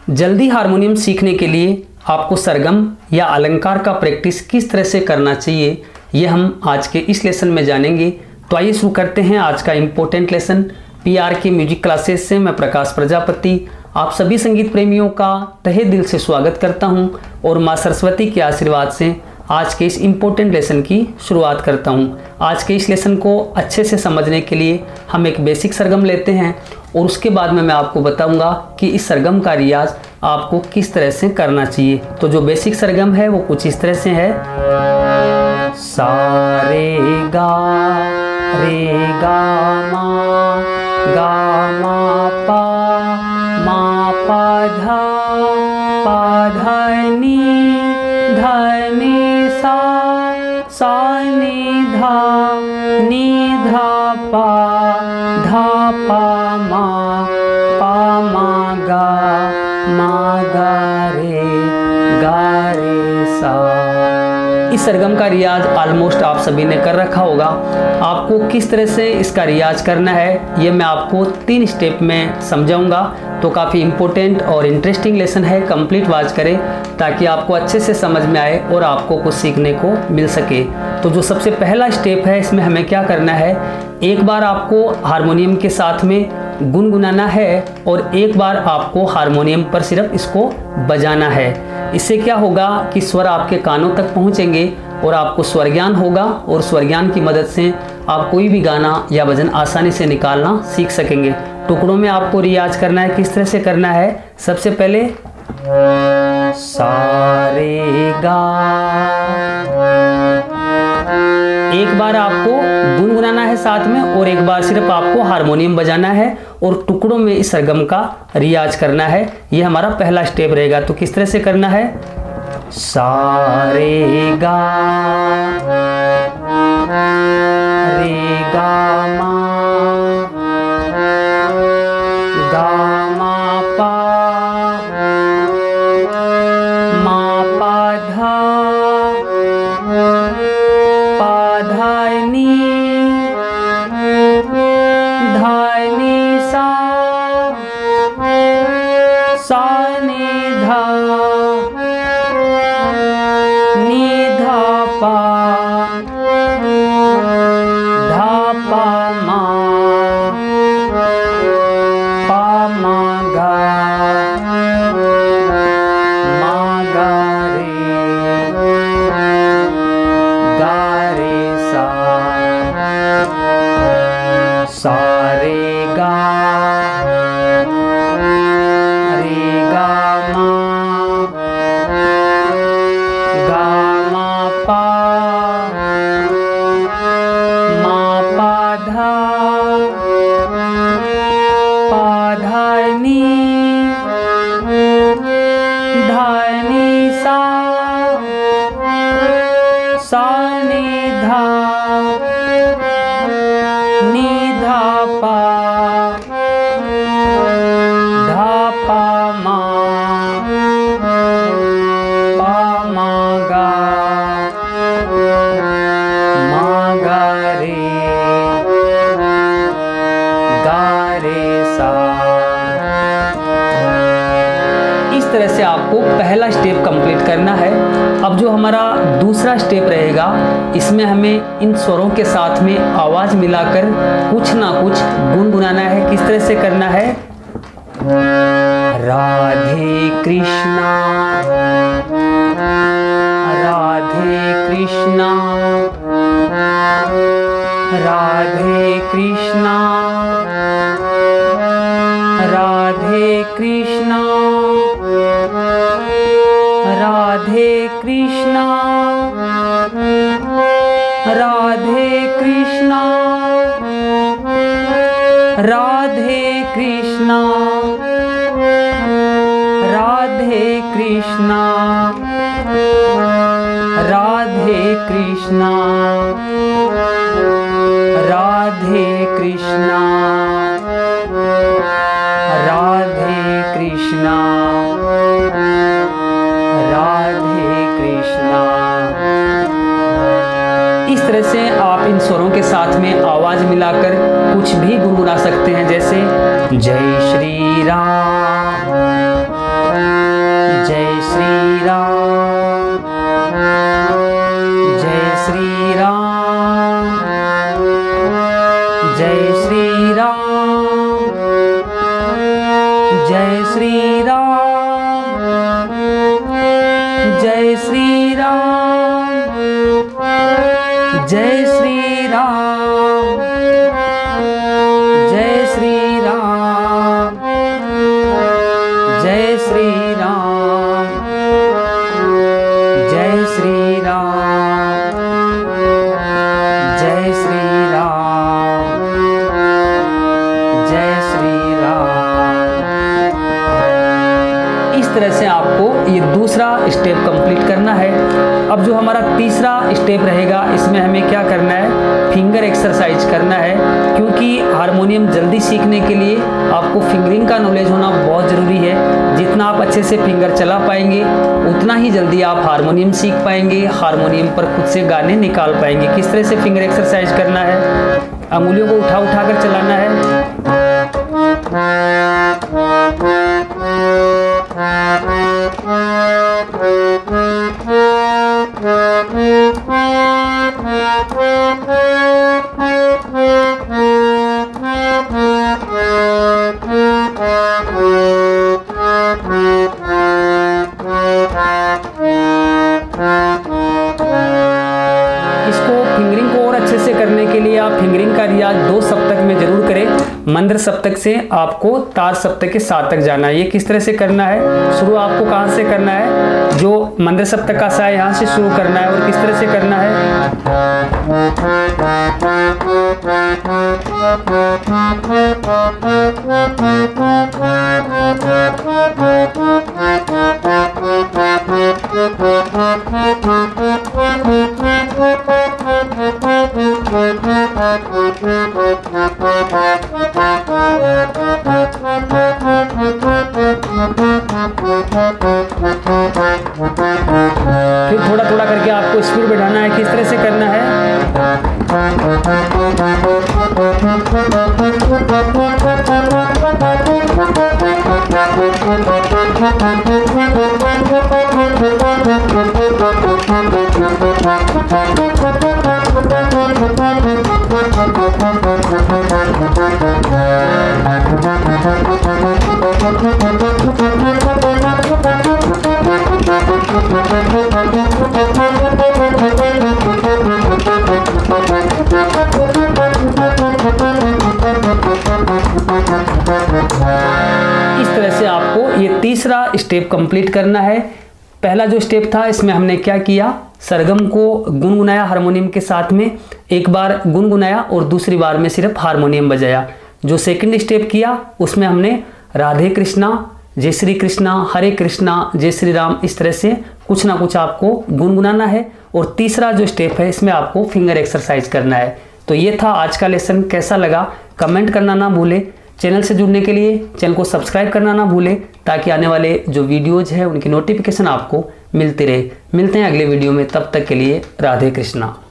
जल्दी हारमोनियम सीखने के लिए आपको सरगम या अलंकार का प्रैक्टिस किस तरह से करना चाहिए, ये हम आज के इस लेसन में जानेंगे। तो आइए शुरू करते हैं आज का important lesson. PRK music classes से मैं प्रकाश प्रजापति आप सभी संगीत प्रेमियों का तहे दिल से स्वागत करता हूं और मां सरस्वती के आशीर्वाद से आज के इस इम्पोर्टेंट लेसन की शुरुआत करता हूं। आज के इस लेसन को अच्छे से समझने के लिए हम एक बेसिक सरगम लेते हैं और उसके बाद में मैं आपको बताऊंगा कि इस सरगम का रियाज आपको किस तरह से करना चाहिए। तो जो बेसिक सरगम है वो कुछ इस तरह से है। सा रे गा मा पा धा नी सा नी धा पा मा गा रे सा। इस सरगम का रियाज ऑलमोस्ट आप सभी ने कर रखा होगा। आपको किस तरह से इसका रियाज करना है ये मैं आपको 3 स्टेप में समझाऊंगा। तो काफ़ी इम्पोर्टेंट और इंटरेस्टिंग लेसन है, कंप्लीट वॉच करें ताकि आपको अच्छे से समझ में आए और आपको कुछ सीखने को मिल सके। तो जो सबसे पहला स्टेप है इसमें हमें क्या करना है, एक बार आपको हारमोनियम के साथ में गुनगुनाना है और एक बार आपको हारमोनियम पर सिर्फ इसको बजाना है। इससे क्या होगा कि स्वर आपके कानों तक पहुंचेंगे और आपको स्वर ज्ञान होगा और स्वर ज्ञान की मदद से आप कोई भी गाना या भजन आसानी से निकालना सीख सकेंगे। टुकड़ों में आपको रियाज करना है। किस तरह से करना है, सबसे पहले सा रे गा, एक बार आपको गुनगुनाना है साथ में और एक बार सिर्फ आपको हारमोनियम बजाना है और टुकड़ों में इस सरगम का रियाज करना है। ये हमारा पहला स्टेप रहेगा। तो किस तरह से करना है, सा रे गा मा पा धा नी सा नी धा पा मा गा रे सा रे गा मा पा धा नी सा नी धा पा मा गा रे सा। इस तरह से आपको पहला स्टेप कंप्लीट करना है। अब जो हमारा दूसरा स्टेप रहेगा इसमें हमें इन स्वरों के साथ में आवाज मिलाकर कुछ ना कुछ गुनगुनाना है। किस तरह से करना है, राधे कृष्णा राधे कृष्णा राधे कृष्णा राधे कृष्णा राधे कृष्णा राधे कृष्णा राधे कृष्णा राधे कृष्णा राधे कृष्णा राधे कृष्णा राधे कृष्णा राधे कृष्णा। इस तरह से आप इन स्वरों के साथ में आवाज मिलाकर कुछ भी गुनगुना सकते हैं, जैसे जय श्री राम श्री राम, जय श्री राम, जय श्री राम, जय श्री राम, जय श्री राम, जय श्री राम, जय श्री राम, जय श्री राम। इस तरह से आपको ये दूसरा स्टेप कंप्लीट करना है। अब जो हमारा तीसरा स्टेप रहेगा, इसमें हमें क्या करना है, फिंगर एक्सरसाइज करना है, क्योंकि हारमोनियम जल्दी सीखने के लिए आपको फिंगरिंग का नॉलेज होना बहुत ज़रूरी है। जितना आप अच्छे से फिंगर चला पाएंगे उतना ही जल्दी आप हारमोनियम सीख पाएंगे, हारमोनियम पर खुद से गाने निकाल पाएंगे। किस तरह से फिंगर एक्सरसाइज करना है, अंगुलियों को उठा उठा कर चलाना है। इसको फिंगरिंग को और अच्छे से करने के लिए आप फिंगरिंग का रियाज 2 सप्तक में जरूर करें। मंद्र सप्तक से आपको तार सप्तक के 7 तक जाना है। ये किस तरह से करना है, शुरू आपको कहाँ से करना है, जो मंद्र सप्तक का सा है यहाँ से शुरू करना है। और किस तरह से करना है, फिर थोड़ा थोड़ा करके आपको स्पीड बढ़ाना है। किस तरह से करना है, इस तरह से आपको ये तीसरा स्टेप कंप्लीट करना है। पहला जो स्टेप था इसमें हमने क्या किया, सरगम को गुनगुनाया हारमोनियम के साथ में, एक बार गुनगुनाया और दूसरी बार में सिर्फ हारमोनियम बजाया। जो सेकंड स्टेप किया उसमें हमने राधे कृष्णा, जय श्री कृष्णा, हरे कृष्णा, जय श्री राम, इस तरह से कुछ ना कुछ आपको गुनगुनाना है। और तीसरा जो स्टेप है इसमें आपको फिंगर एक्सरसाइज करना है। तो ये था आज का लेसन। कैसा लगा कमेंट करना ना भूले। चैनल से जुड़ने के लिए चैनल को सब्सक्राइब करना ना भूले, ताकि आने वाले जो वीडियोज है उनकी नोटिफिकेशन आपको मिलती रहे। मिलते हैं अगले वीडियो में, तब तक के लिए राधे कृष्णा।